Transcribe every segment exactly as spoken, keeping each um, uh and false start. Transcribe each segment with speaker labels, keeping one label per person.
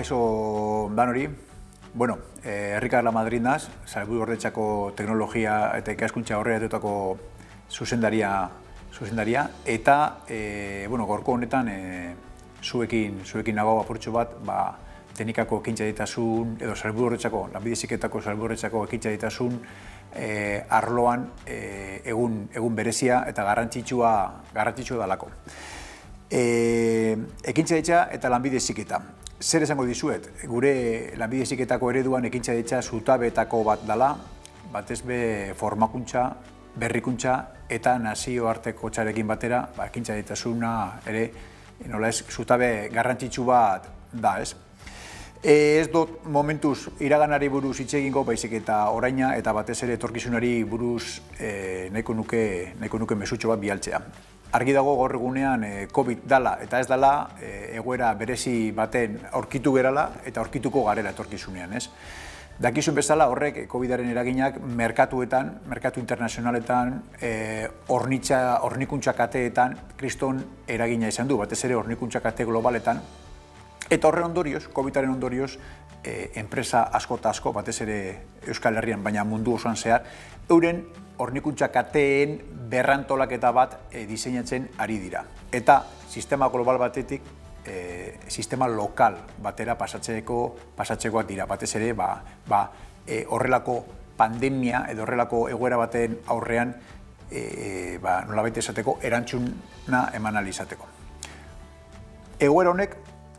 Speaker 1: Kaixo danori, bueno, Herrikar Lamadrid naz, Sailburu Ordetzako teknologia eta ikaskuntza horretatutako zuzendaria, zuzendaria eta e, bueno, gorko honetan e, zuekin, zuekin nago apurtxo bat, ba, teknikako ekintza ditasun, edo Sailburu Ordetzako, lanbide heziketako Sailburu Ordetzako ekintza ditasun e, arloan e, egun, egun berezia eta garrantzitsua, garrantzitsua dalako. E, ekintza ditza eta lanbide heziketa. Zer esango dizuet, gure lanbide heziketako ereduan ekintza ditza zutabeetako bat dela, batez be formakuntza, berrikuntza eta nazioarteko txarekin batera, ba, ekintza ditasuna ere, nola ez, zutabe garrantzitsu bat da, ez? E, ez dut momentuz iraganari buruz hitz egingo, baizik eta oraina eta batez ere etorkizunari buruz e, nahiko nuke, nahiko nuke mesutxo bat bialtzea. Argi dago gaur egunean COVID dala eta ez dala egoera berezi baten aurkitu gerala eta aurkituko garela etorkizunean, ez? Dakizun bezala horrek COVIDaren eraginak merkatuetan, merkatu internazionaletan, hornitza, hornikuntza kateetan kriston eragina izan du, batez ere hornikuntza kate globaletan. Eta horren ondorioz, COVIDaren ondorioz, enpresa asko eta asko, batez ere Euskal Herrian, baina mundu osoan zehar, euren hornikuntza kateen berrantolaketa bat e, diseinatzen ari dira. Eta sistema global batetik, e, sistema lokal batera pasatzeko, pasatzekoak dira. Batez ere, ba, ba, e, horrelako pandemia edo horrelako egoera baten aurrean e, ba, nolabait esateko erantzuna eman ahal izateko. Egoera honek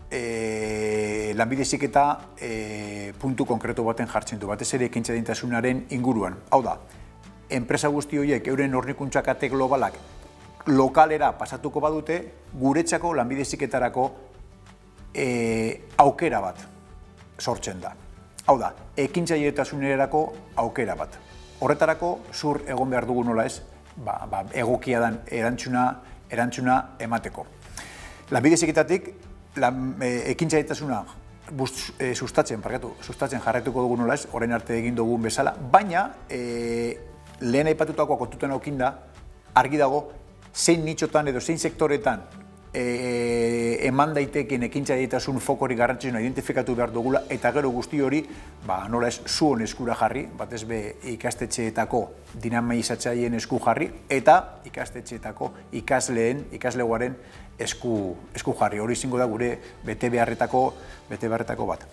Speaker 1: e, lanbide heziketa e, puntu konkretu baten jartzen du, batez ere ekintza dintasunaren inguruan. Hau da, enpresa guzti horiek euren hornikuntza kate globalak lokalera pasatuko badute, guretzako lanbide heziketarako e, aukera bat sortzen da. Hau da, ekintzailetasunerako aukera bat. Horretarako zur egon behar dugu nola ez, ba, ba, egokia dan erantzuna, erantzuna emateko. Lanbide heziketatik e, ekintzailetasuna e, sustatzen, parkatu, sustatzen jarraituko dugu nola ez, orain arte egin dugun bezala, baina e, lehen aipatutakoa kontutan aukin da, argi dago, zein nitxotan edo zein sektoretan e, eman daiteken ekintza ditasun fokorik garrantzitsuna identifikatu behar dugula, eta gero guzti hori, ba, nola ez, zuon eskura jarri, batez be ikastetxeetako dinamizatzaileen esku jarri, eta ikastetxeetako ikasleen, ikasleguaren esku, esku jarri. Hori izango da gure bete beharretako, bete beharretako bat.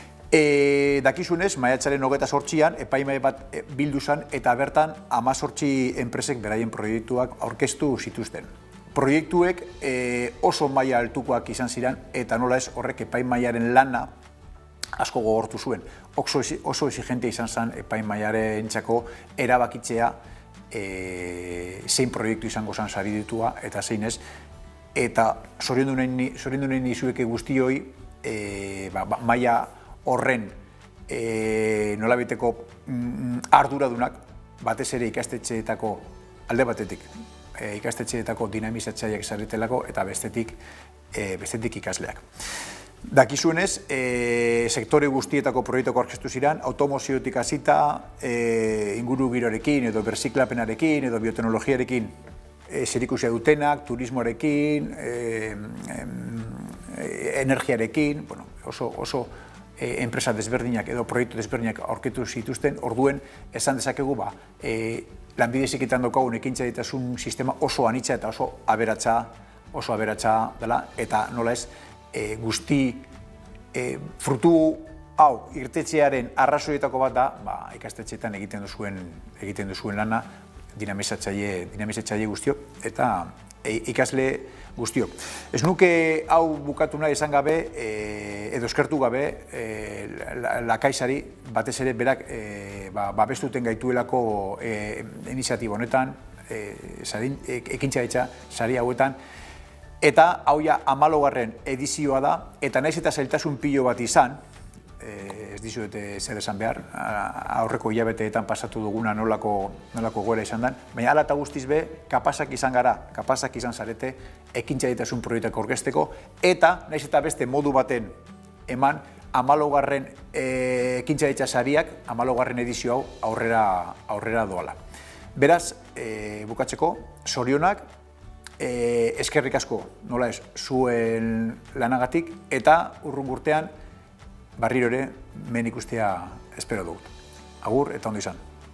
Speaker 1: E, dakizunez, maiatzaren hogeita zortzian, epaimai bat bildu zen, eta bertan hamazortzi enpresek beraien proiektuak aurkeztu zituzten. Proiektuek e, oso maila altukoak izan ziren, eta nola ez horrek epaimaiaren lana asko gogortu zuen. Oso, oso exigente izan zen epaimaiaren txako erabakitzea e, zein proiektu izango zen sari ditua, eta zein ez, eta zoriondunen izueke guztioi e, ba, ba, maila horren e, nolabiteko mm, arduradunak batez ere ikastetxeetako alde batetik e, ikastetxeetako dinamizatzaileak zaretelako eta bestetik, e, bestetik ikasleak. Dakizuenez, e, sektore guztietako proiektuak aurkeztu ziren, automoziotik hasita, e, inguru giroarekin edo berziklapenarekin edo bioteknologiarekin e, zerikusia dutenak, turismoarekin, e, e, energiarekin, bueno, oso, oso enpresa desberdinak edo proiektu desberdinak aurkitu zituzten, orduen esan dezakegu ba, e, lanbide heziketan daukagun ekintza ditasun sistema oso anitza eta oso aberatsa, oso aberatsa dela, eta nola ez, e, guzti e, frutu hau irtetzearen arrazoietako bat da, ba, ikastetxeetan egiten duzuen, egiten duzuen lana, dinamizatzaile, dinamizatzaile guztiok, eta e, ikasle guztiok. Ez nuke hau bukatu nahi esan gabe, e, edo eskertu gabe, e, lakaisari, batez ere berak e, ba, babestuten gaituelako e, iniziatiba honetan, e, e, ekintza ditza, sari hauetan, eta hau ja hamalaugarren edizioa da, eta naiz eta zailtasun pilo bat izan, e, ez dizuet zer esan behar, aurreko hilabeteetan pasatu duguna nolako, nolako goera izan den, baina hala eta guztiz be, kapazak izan gara, kapazak izan zarete, ekintza ditasun proiektuak aurkezteko, eta naiz eta beste modu baten eman, hamalaugarren e, ekintza ditza sariak, hamalaugarren edizio hau aurrera, aurrera doala. Beraz, e, bukatzeko, zorionak, eskerrik asko, nola ez, zuen lanagatik, eta urrun urtean barriro ere men ikustea espero dugu. Agur eta ondo izan.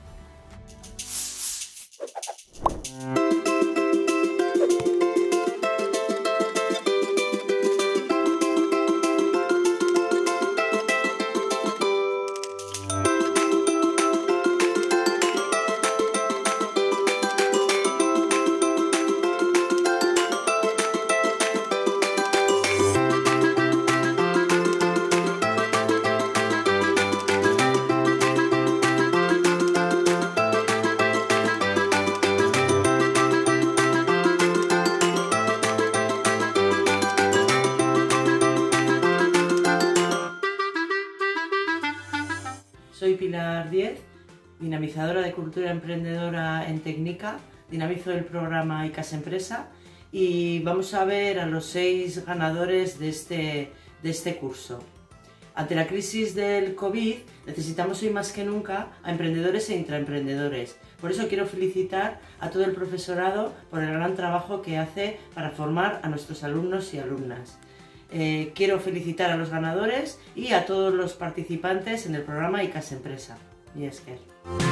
Speaker 2: Soy Pilar Diez, dinamizadora de cultura emprendedora en Técnica, dinamizo el programa ICAS Empresa y vamos a ver a los seis ganadores de este, de este curso. Ante la crisis del COVID necesitamos hoy más que nunca a emprendedores e intraemprendedores. Por eso quiero felicitar a todo el profesorado por el gran trabajo que hace para formar a nuestros alumnos y alumnas. Eh, quiero felicitar a los ganadores y a todos los participantes en el programa ICAS Empresa. Y es que...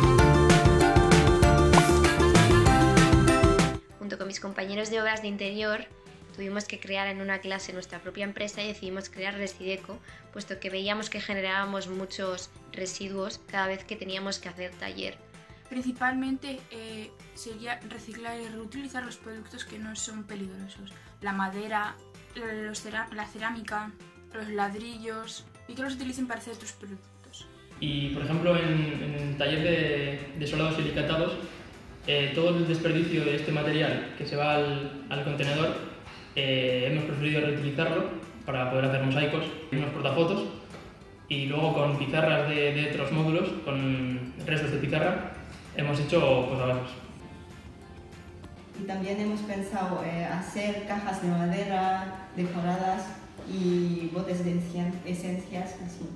Speaker 3: Junto con mis compañeros de obras de interior, tuvimos que crear en una clase nuestra propia empresa y decidimos crear Resideco, puesto que veíamos que generábamos muchos residuos cada vez que teníamos que hacer taller.
Speaker 4: Principalmente eh, sería reciclar y reutilizar los productos que no son peligrosos. La madera, los cera la cerámica, los ladrillos y que los utilicen para hacer tus productos.
Speaker 5: Y por ejemplo en, en el taller de, de soldados silicatados, eh, todo el desperdicio de este material que se va al, al contenedor, eh, hemos preferido reutilizarlo para poder hacer mosaicos y unos portafotos, y luego con pizarras de, de otros módulos, con restos de pizarra, hemos hecho posavasos.
Speaker 6: Y también hemos pensado eh, hacer cajas de madera decoradas y botes de esencias así.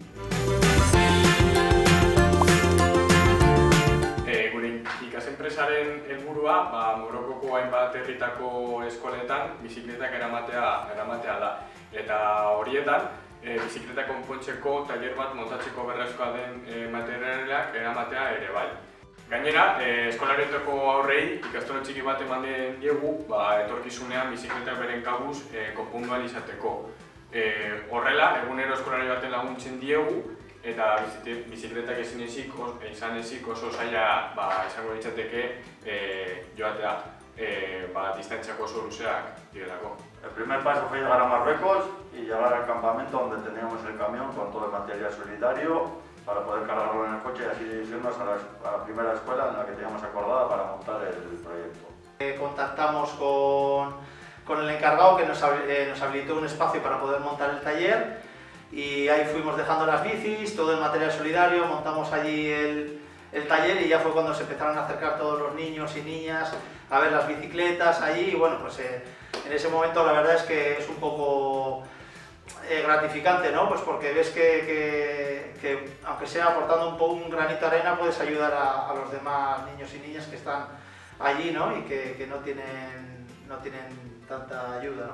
Speaker 7: E, gure ICAS enpresaren helburua, ba, Morokoko hainbat herritako eskoletan bizikletak eramatea, eramatea da. Eta horietan, e, bizikleta konpontzeko tailer bat montatzeko beharrezkoa den e, materialak eramatea ere bai. Gainera, eh, eskolarietako aurrei ikastaro txiki bat eman diegu, ba, etorkizunean bizikletak beren kabuz eh, konpondu ahal izateko. Eh, horrela, egunero eskolari baten laguntzen diegu, eta bizikletak ezin ezik, izan ezik oso zaila ba, izango ditzateke eh, joatea, eh, ba, distantziako oso luzeak direlako.
Speaker 8: El primer paso fue llegar a Marruecos y llegar al campamento donde teníamos el camión con todo el material solidario, para poder cargarlo en el coche y así irnos a la, a la primera escuela en la que teníamos acordada para montar el proyecto.
Speaker 9: Eh, contactamos con, con el encargado que nos, eh, nos habilitó un espacio para poder montar el taller y ahí fuimos dejando las bicis, todo el material solidario, montamos allí el, el taller y ya fue cuando se empezaron a acercar todos los niños y niñas a ver las bicicletas allí y bueno, pues eh, en ese momento la verdad es que es un poco Eh, gratificante, ¿no? Pues porque ves que, que, que aunque sea aportando un poco un granito de arena puedes ayudar a, a los demás niños y niñas que están allí, ¿no? Y que, que no tienen, no tienen tanta ayuda, ¿no?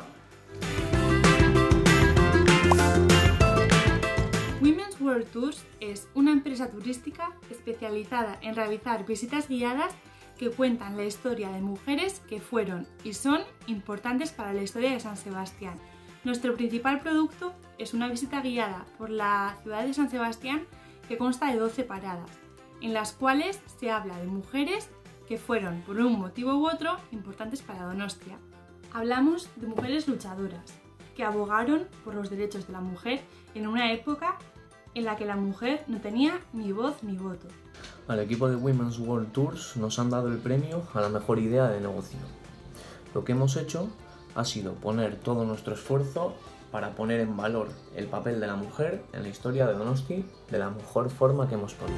Speaker 4: Women's World Tours es una empresa turística especializada en realizar visitas guiadas que cuentan la historia de mujeres que fueron y son importantes para la historia de San Sebastián. Nuestro principal producto es una visita guiada por la ciudad de San Sebastián que consta de doce paradas, en las cuales se habla de mujeres que fueron, por un motivo u otro, importantes para Donostia. Hablamos de mujeres luchadoras, que abogaron por los derechos de la mujer en una época en la que la mujer no tenía ni voz ni voto.
Speaker 10: Al equipo de Women's World Tours nos han dado el premio a la mejor idea de negocio. Lo que hemos hecho ha sido poner todo nuestro esfuerzo para poner en valor el papel de la mujer en la historia de Donosti de la mejor forma que hemos podido.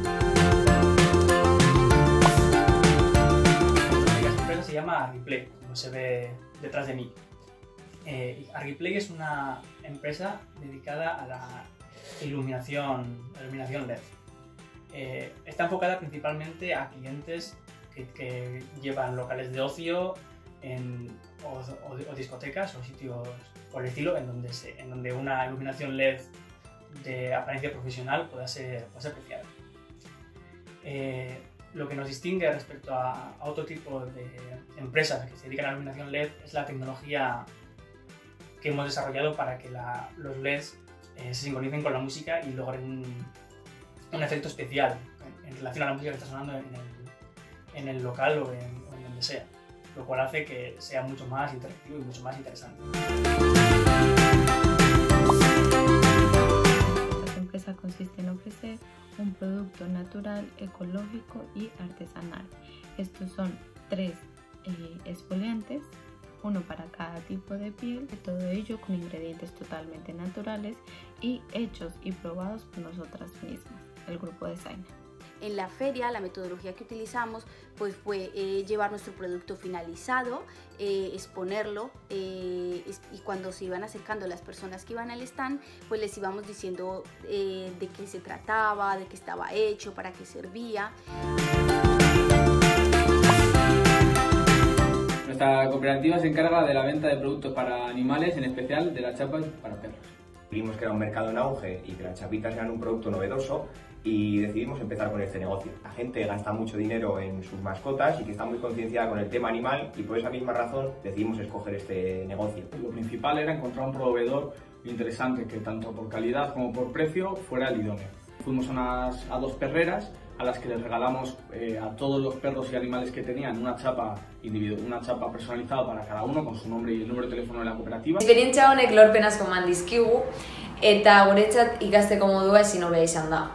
Speaker 11: La empresa se llama Argiplay, como se ve detrás de mí. Eh, Argiplay es una empresa dedicada a la iluminación, la iluminación L E D. Eh, está enfocada principalmente a clientes que, que llevan locales de ocio en, o, o, o discotecas o sitios por el estilo en donde, se, en donde una iluminación L E D de apariencia profesional pueda ser, pueda ser apreciada. Eh, lo que nos distingue respecto a, a otro tipo de empresas que se dedican a la iluminación L E D es la tecnología que hemos desarrollado para que la, los L E Ds eh, se sincronicen con la música y logren un, un efecto especial en, en relación a la música que está sonando en el, en el local o en, o en donde sea, lo cual hace que sea mucho más interactivo y mucho más interesante.
Speaker 12: Esta empresa consiste en ofrecer un producto natural, ecológico y artesanal. Estos son tres eh, exfoliantes, uno para cada tipo de piel, todo ello con ingredientes totalmente naturales y hechos y probados por nosotras mismas, el grupo Designer.
Speaker 13: En la feria la metodología que utilizamos pues, fue eh, llevar nuestro producto finalizado, eh, exponerlo eh, y cuando se iban acercando las personas que iban al stand pues les íbamos diciendo eh, de qué se trataba, de qué estaba hecho, para qué servía.
Speaker 14: Nuestra cooperativa se encarga de la venta de productos para animales, en especial de las chapas para perros.
Speaker 15: Vimos que era un mercado en auge y que las chapitas eran un producto novedoso y decidimos empezar con este negocio. La gente gasta mucho dinero en sus mascotas y que está muy concienciada con el tema animal y por esa misma razón decidimos escoger este negocio.
Speaker 16: Lo principal era encontrar un proveedor interesante que tanto por calidad como por precio fuera el idóneo. Fuimos a, unas, a dos perreras a las que les regalamos eh, a todos los perros y animales que tenían una chapa individual, una chapa personalizada para cada uno con su nombre y el número de teléfono de la cooperativa.
Speaker 17: Esperientzia honek lorpen asko eman dizkigu eta guretzat ikasteko modua ezin hobea izan da.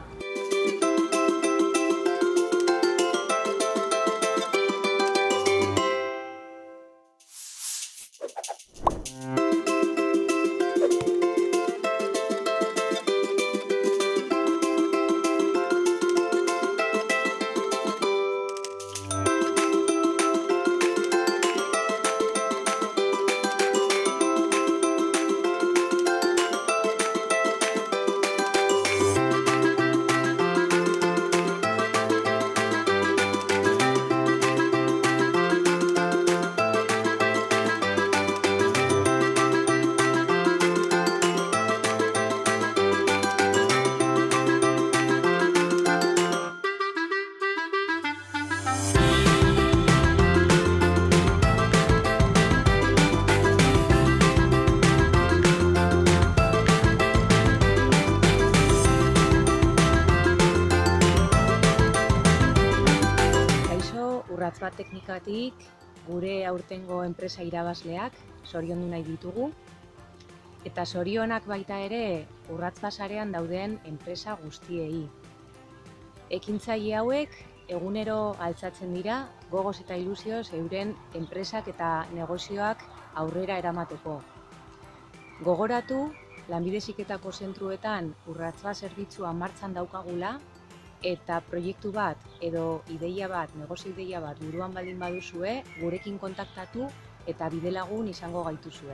Speaker 18: Urratz bat teknikatik gure aurtengo enpresa irabazleak zoriondu nahi ditugu. Eta zorionak baita ere Urratz basarean dauden enpresa guztiei. Ekintzaile hauek egunero altzatzen dira gogoz eta ilusioz euren enpresak eta negozioak aurrera eramateko. Gogoratu, lanbide heziketako zentruetan Urratz bat zerbitzua martxan daukagula, eta proiektu bat edo ideia bat, negozio ideia bat buruan baldin baduzue, gurekin kontaktatu eta bidelagun izango gaituzue.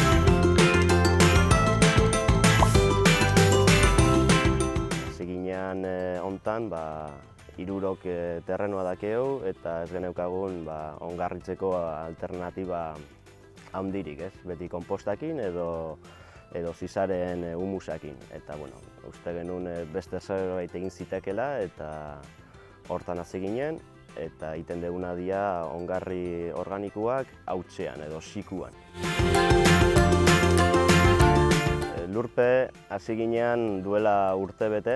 Speaker 19: Ziginean hontan, ba, hirurok terrenoa dakeu eta ez geneukagun ba, ongarritzeko alternatiba handirik, ez? Beti konpostakin edo edo zizaren humusakin. Eta, bueno, uste genuen beste zerbait egin zitekela eta hortan hasi ginen eta egiten duguna dira ongarri organikoak hautsean edo xikuan. Lurpe hasi ginen duela urte bete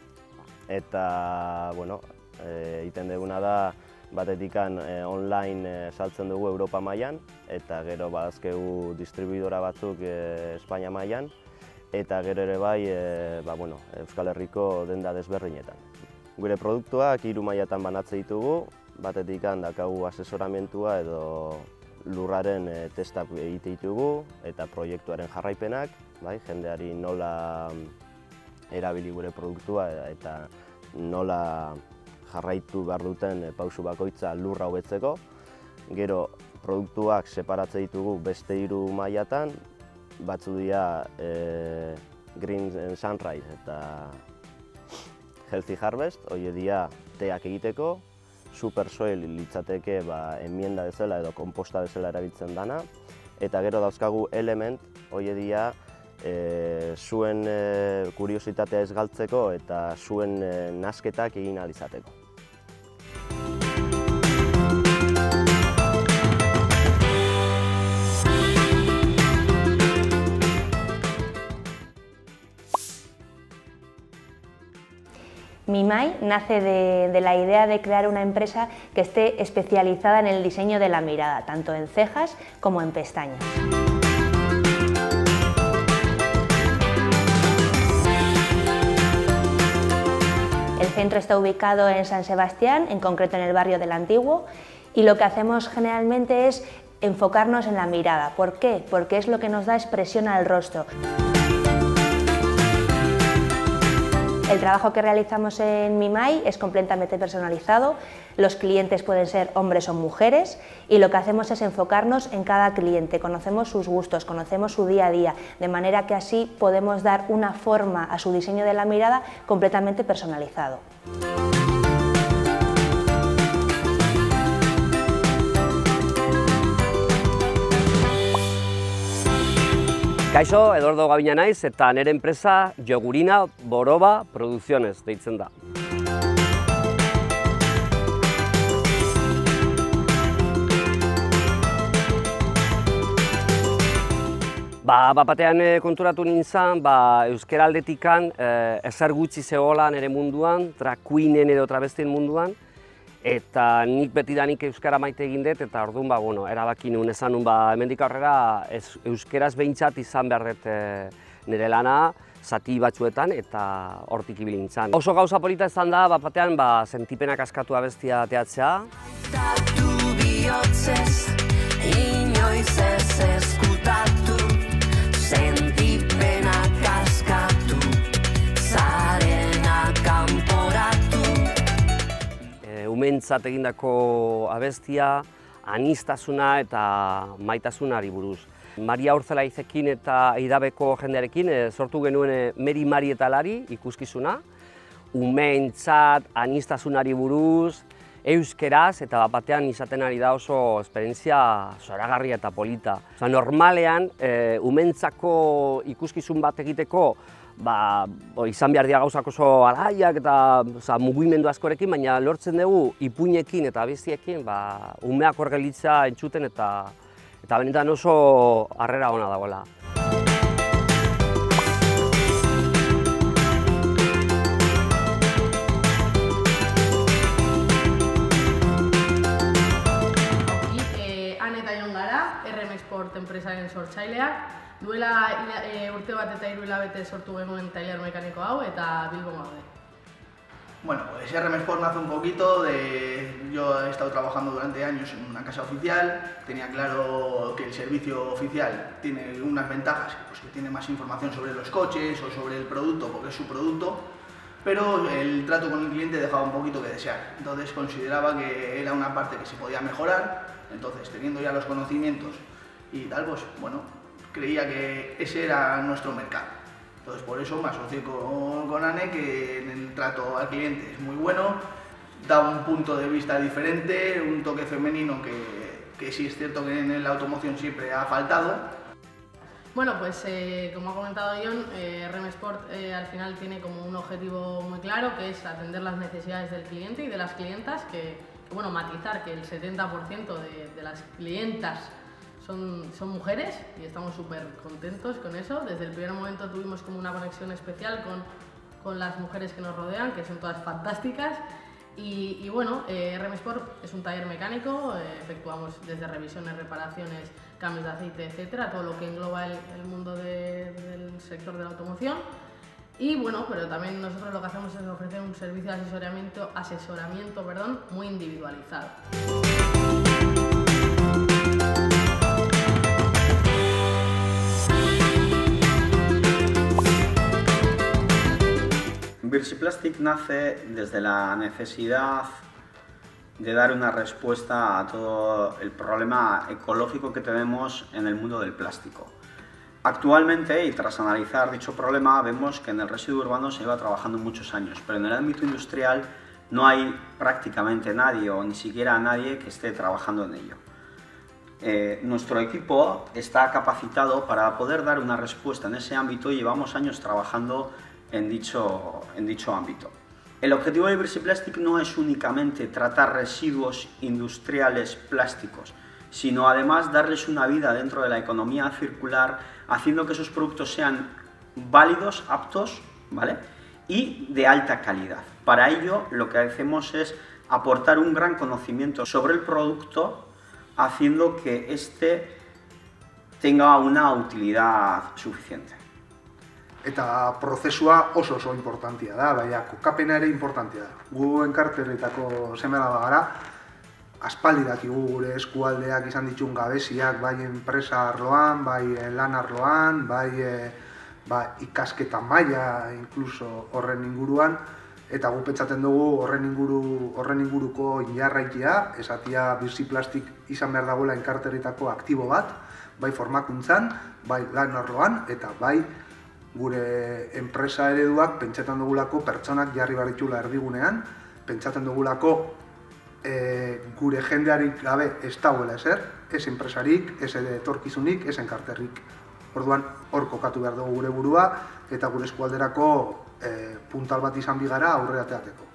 Speaker 19: eta, bueno, egiten duguna da batetikan online saltzen dugu Europa mailan eta gero badazkegu distribuidora batzuk Espainia mailan eta gero ere bai ba, bueno, Euskal Herriko denda desberdinetan. Gure produktuak hiru mailatan banatze ditugu, batetikan daukagu asesoramentua edo lurraren testak egite ditugu eta proiektuaren jarraipenak, bai, jendeari nola erabili gure produktua eta nola jarraitu behar duten pausu bakoitza lurra hobetzeko. Gero produktuak separatze ditugu beste hiru mailatan, batzu dira e, Green Sunrise eta Healthy Harvest, hori dira teak egiteko, Super Soil litzateke ba, enmienda bezala edo komposta bezala erabiltzen dana, eta gero dauzkagu Element, hori dira e, zuen e, kuriositatea ez galtzeko eta zuen e, nasketak egin ahal izateko.
Speaker 20: Mimai nace de, de la idea de crear una empresa que esté especializada en el diseño de la mirada, tanto en cejas como en pestañas. El centro está ubicado en San Sebastián, en concreto en el barrio del Antiguo, y lo que hacemos generalmente es enfocarnos en la mirada. ¿Por qué? Porque es lo que nos da expresión al rostro. El trabajo que realizamos en Mimai es completamente personalizado, los clientes pueden ser hombres o mujeres y lo que hacemos es enfocarnos en cada cliente, conocemos sus gustos, conocemos su día a día, de manera que así podemos dar una forma a su diseño de la mirada completamente personalizado.
Speaker 21: Kaixo, Eduardo Gabina naiz eta nire enpresa Jogurina Boroba Producciones deitzen da. Ba, batean konturatu nintzen, ba, euskara aldetikan eh, ezer gutxi zegoela nire munduan, drag queenen edo travestien munduan, eta nik betidanik euskara maite egin dut, eta orduan, ba, bueno, erabaki nuen esan nuen, ba, hemendik aurrera ez, euskaraz behintzat izan behar dut e, nire lana, zati batzuetan, eta hortik ibili nintzen. Oso gauza polita izan da, bat batean, ba, sentipenak askatu abestia teatzea. Inoiz ez eskutatu, sentipenak askatu, zarena kanporatu. Umentzat egindako abestia, aniztasuna eta maitasunari buruz. Maria Urzelaizekin eta Idabeko jendearekin e, sortu genuen e, Meri Mari eta Lari ikuskizuna. Umentzat, anistasunari buruz, euskeraz eta batean izaten ari da oso esperientzia zoragarria eta polita. Osa, normalean, e, umentzako ikuskizun bat egiteko ba, bo, izan behar dira gauzak oso alaiak eta oza, mugimendu askorekin, baina lortzen dugu ipuinekin eta abestiekin ba, umeak hor gelitza entzuten eta, eta benetan oso harrera ona dagoela.
Speaker 22: Han eta Jon gara, R M Sport enpresaren sortzaileak. Duela e, urte bat eta hiru hilabete sortu genuen tailer mekaniko hau eta Bilbon gaude.
Speaker 9: Bueno, pues R M Sport nace un poquito de... Yo he estado trabajando durante años en una casa oficial, tenía claro que el servicio oficial tiene unas ventajas, pues que tiene más información sobre los coches o sobre el producto, porque es su producto, pero el trato con el cliente dejaba un poquito que desear. Entonces consideraba que era una parte que se podía mejorar, entonces teniendo ya los conocimientos y tal, pues bueno, creía que ese era nuestro mercado. Entonces por eso me asocié con, con Anne, que en el trato al cliente es muy bueno, da un punto de vista diferente, un toque femenino que, que sí es cierto que en la automoción siempre ha faltado.
Speaker 22: Bueno, pues eh, como ha comentado Jon, eh, R M Sport eh, al final tiene como un objetivo muy claro, que es atender las necesidades del cliente y de las clientas, que, que bueno, matizar que el setenta por ciento de, de las clientas Son, son mujeres y estamos súper contentos con eso. Desde el primer momento tuvimos como una conexión especial con, con las mujeres que nos rodean, que son todas fantásticas. Y, y bueno, eh, R M Sport es un taller mecánico, eh, efectuamos desde revisiones, reparaciones, cambios de aceite, etcétera, todo lo que engloba el, el mundo de, del sector de la automoción. Y bueno, pero también nosotros lo que hacemos es ofrecer un servicio de asesoramiento, asesoramiento perdón, muy individualizado.
Speaker 23: Birsi-Plastic nace desde la necesidad de dar una respuesta a todo el problema ecológico que tenemos en el mundo del plástico. Actualmente, y tras analizar dicho problema, vemos que en el residuo urbano se lleva trabajando muchos años, pero en el ámbito industrial no hay prácticamente nadie o ni siquiera nadie que esté trabajando en ello. Eh, nuestro equipo está capacitado para poder dar una respuesta en ese ámbito y llevamos años trabajando en dicho, en dicho ámbito. El objetivo de VersiPlastic no es únicamente tratar residuos industriales plásticos, sino además darles una vida dentro de la economía circular, haciendo que esos productos sean válidos, aptos, ¿vale? Y de alta calidad. Para ello, lo que hacemos es aportar un gran conocimiento sobre el producto, haciendo que éste tenga una utilidad suficiente.
Speaker 1: Eta prozesua oso oso importantia da, baina kokapena ere importantia da. Gu enkarterritako seme-alaba gara, aspaldi dakigu gure eskualdeak izan ditun gabeziak, bai enpresa arloan, bai lan arloan, bai ba, ikasketa maila inkluso horren inguruan, eta gu pentsatzen dugu horren inguru horren inguruko inarraikia, esatia VersiPlastic izan behar dagoela enkarterritako aktibo bat, bai formakuntzan, bai lan arloan, eta bai gure enpresa ereduak pentsatzen dugulako pertsonak jarri behar ditula erdigunean, pentsatzen dugulako e, gure jendearik gabe ez dagoela ezer, ez enpresarik, ez etorkizunik, ez enkarterrik. Orduan, hor kokatu behar dugu gure burua, eta gure eskualderako e, puntal bat izan bigara aurrera teateko.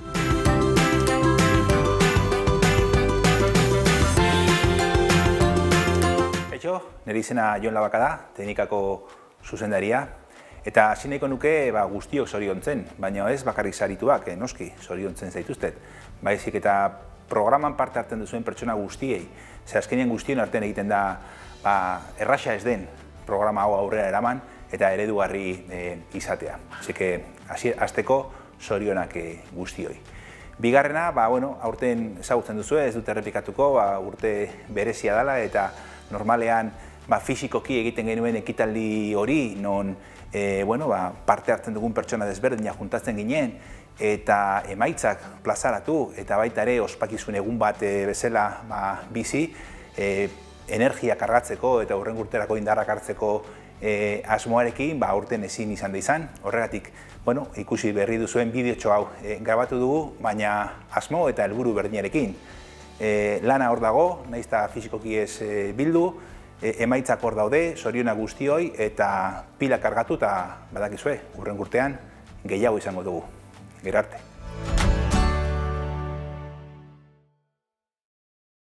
Speaker 2: Kaixo, nire izena Jon Labaka da, teknikako zuzendaria. Eta hasi nahiko nuke ba, guztiok zoriontzen, baina ez bakarrik sarituak, eh, noski, zoriontzen zaituztet. Baizik eta programan parte hartzen duzuen pertsona guztiei. Ze azkenean guztien artean egiten da ba, erraxa ez den programa hau aurrera eraman eta eredugarri eh, izatea. Así que, hasteko zorionak eh, guztioi. Bigarrena, ba, bueno, aurten ezagutzen duzu, ez dut errepikatuko, ba, urte berezia dela eta normalean ba, fisikoki egiten genuen ekitaldi hori, non e, bueno, ba, parte hartzen dugun pertsona desberdina juntatzen ginen, eta emaitzak plazaratu, eta baita ere ospakizun egun bat e, bezala ba, bizi, e, energia kargatzeko eta hurrengo urterako indarrak hartzeko e, asmoarekin, ba, urten ezin izan da izan. Horregatik, bueno, ikusi berri duzuen bideotxo hau e, grabatu dugu, baina asmo eta helburu berdinarekin. E, lana hor dago, nahiz eta fisikoki ez e, bildu, e, emaitzak hor daude, zoriona guztioi, eta pila kargatu eta badakizue, hurrengo urtean gehiago izango dugu. Gero arte.